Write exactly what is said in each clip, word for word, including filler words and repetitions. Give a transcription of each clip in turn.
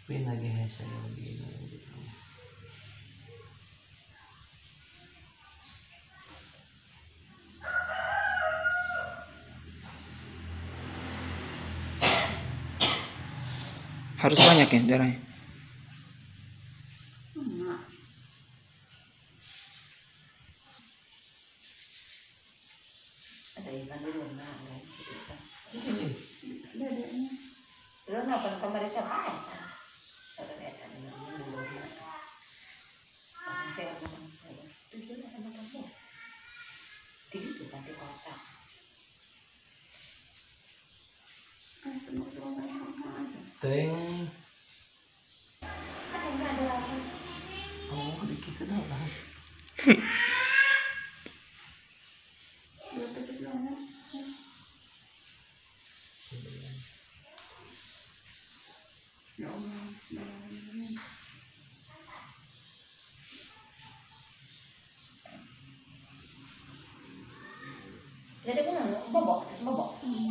Pinagihaya saya begini gitu. Harus banyak ya darahnya. Enggak. Ada ikan di rumah, kan? Ini Dadanya. Lu nonton kemarin apa? Ada ikan di rumah. Orang saya ngomong, tujuh lah sama kamu. Tiga tuh nanti kotak. teng. Ada nggak ada lagi? Oh, dikit dah lah. Dua petis banget. Ya Allah, bismillahirrahmanirrahim. Jadi kan bobok, terus bobok.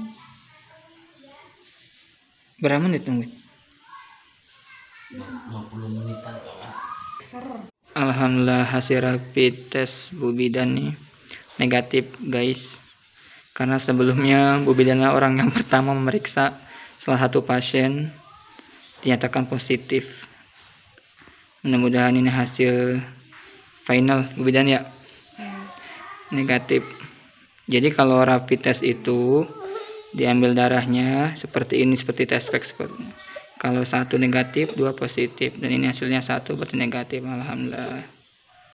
Berapa menit nunggu? lima puluh menitan lah. Alhamdulillah hasil rapid test Bu Bidan nih negatif guys. Karena sebelumnya Bu Bidan orang yang pertama memeriksa salah satu pasien dinyatakan positif. Mudah-mudahan ini hasil final Bu Bidan ya. Negatif. Jadi kalau rapid test itu diambil darahnya seperti ini, seperti test pack seperti ini. Kalau satu negatif, dua positif, dan ini hasilnya satu berarti negatif. Alhamdulillah.